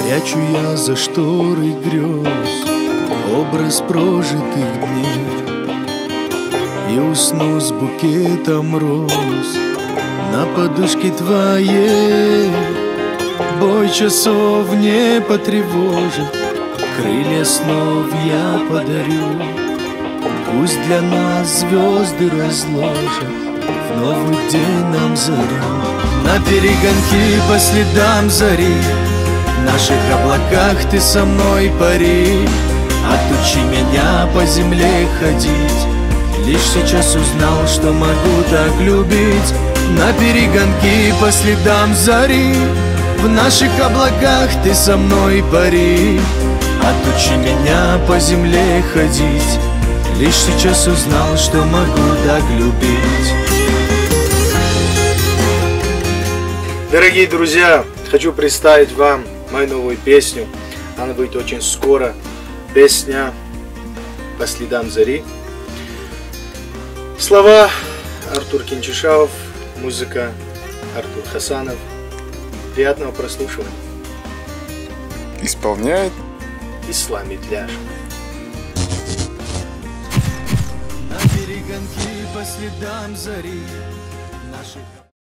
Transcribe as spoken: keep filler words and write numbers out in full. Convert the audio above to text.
Прячу я за шторой грез образ прожитых дней и усну с букетом роз на подушке твоей. Бой часов не потревожит, крылья снов я подарю. Пусть для нас звезды разложат в новый день нам зарю. На перегонки по следам зари, в наших облаках ты со мной пари. Отучи меня по земле ходить, лишь сейчас узнал, что могу так любить. На перегонки по следам зари, в наших облаках ты со мной пари. Отучи меня по земле ходить, лишь сейчас узнал, что могу так любить. Дорогие друзья, хочу представить вам мою новую песню. Она будет очень скоро. Песня «По следам зари». Слова Артур Кинчишаов, музыка Артур Хасанов. Приятного прослушивания. Исполняет Ислам Итляшев. На перегонки по следам зари наших